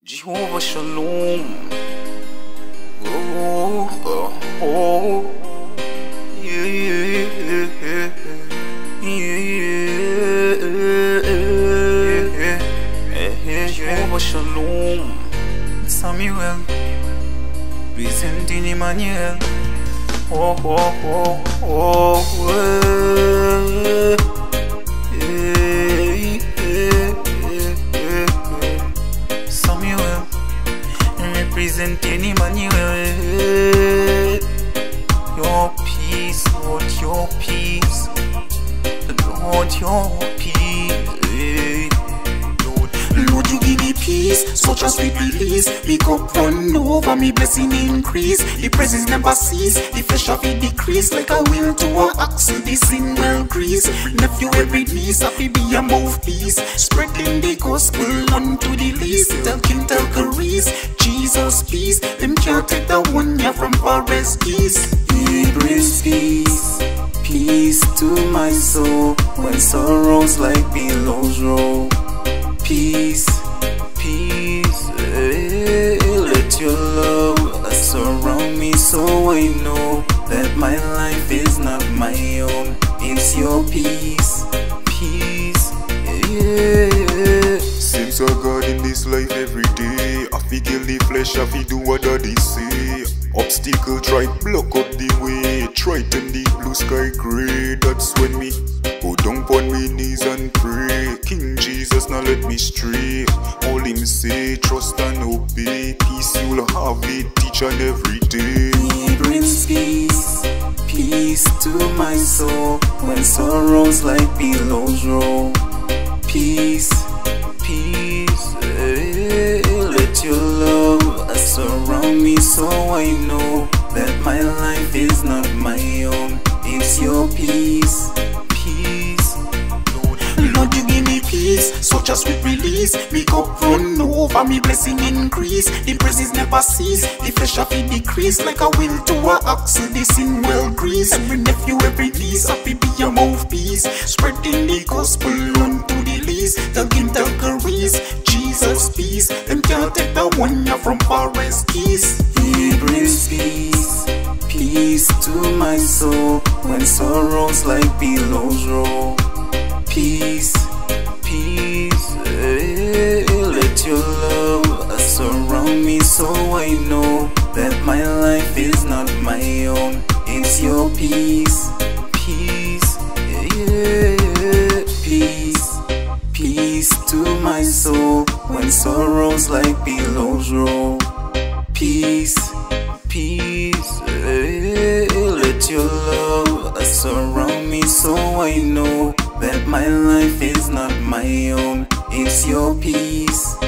Jehovah Shalom. Oh, oh, oh. Yeah, yeah, yeah, yeah, yeah. Jehovah Shalom. Samuel, presenting Emmanuel. Oh, oh, oh, oh, Samuel, representing Emmanuel. Your peace, Lord, your peace, Lord, your peace. Lord, you give me peace, such a sweet release. Me cup run over, me blessing increase. The presence never cease, the flesh of it decrease. Like a wheel to a axle, the sin well grease. Nephew every knees, happy be a mouthpiece. Spreading the gospel unto the least. Tell King, tell Caris, Jesus peace. Them can't take the one ya from forest east. He brings peace, peace to my soul when sorrows like billows roll. Peace, peace, let your love surround me so I know that my life is not my own. It's your peace, peace, yeah. Seems I God in this life every day. I fi kill the flesh, I fi do what they say. Obstacle try block up the way. Try turn the blue sky grey. That's when me go down on me knees and pray. King Jesus, now let me stray. All him say, trust and obey. Peace you'll have it each and every day. He brings peace, peace to my soul when sorrows like billows roll. Peace, peace, let your love surround me so I know that my life is not my own. It's your peace, peace. Lord, you give me peace, such a sweet release. Me cup run over, me blessing increase. The presence never cease, the flesh of it decrease. Like a wheel to a axle, the sin well grease. Every nephew, every niece, happy be a mouthpiece. Spreading the gospel unto the least. Tell King, tell Caris, Jesus peace. Them can't take the one ya from forest east. He brings peace, peace to my soul when sorrows like billows roll. Peace, peace, let your love surround me so I know that my life is not my own. It's your peace, peace, yeah. Peace, peace to my soul when sorrows like billows roll. Peace, peace, let your love surround me so I know that my life is not my own. It's your peace.